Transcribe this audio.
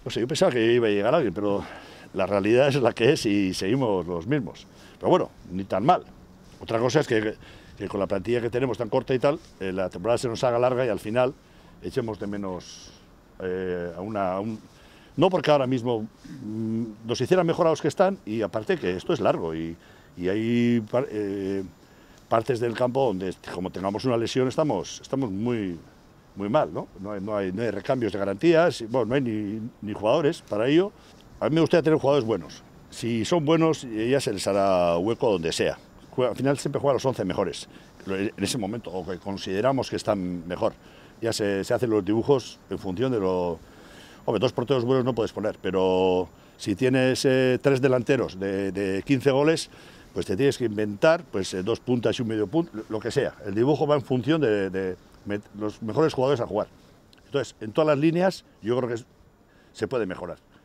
No sé, yo pensaba que iba a llegar alguien, pero la realidad es la que es y seguimos los mismos. Pero bueno, ni tan mal. Otra cosa es que con la plantilla que tenemos tan corta y tal, la temporada se nos haga larga y al final echemos de menos no porque ahora mismo nos hicieran mejor a los que están, y aparte que esto es largo y hay partes del campo donde, como tengamos una lesión, estamos muy mal, ¿no? No hay recambios de garantías, bueno, no hay ni jugadores para ello. A mí me gustaría tener jugadores buenos. Si son buenos, ya se les hará hueco donde sea. Al final siempre juegan los 11 mejores, en ese momento, o que consideramos que están mejor. Ya se hacen los dibujos en función de lo... Hombre, 2 porteros buenos no puedes poner, pero si tienes 3 delanteros de 15 goles, pues te tienes que inventar pues 2 puntas y un medio punto, lo que sea. El dibujo va en función de los mejores jugadores a jugar. Entonces, en todas las líneas, yo creo que se puede mejorar.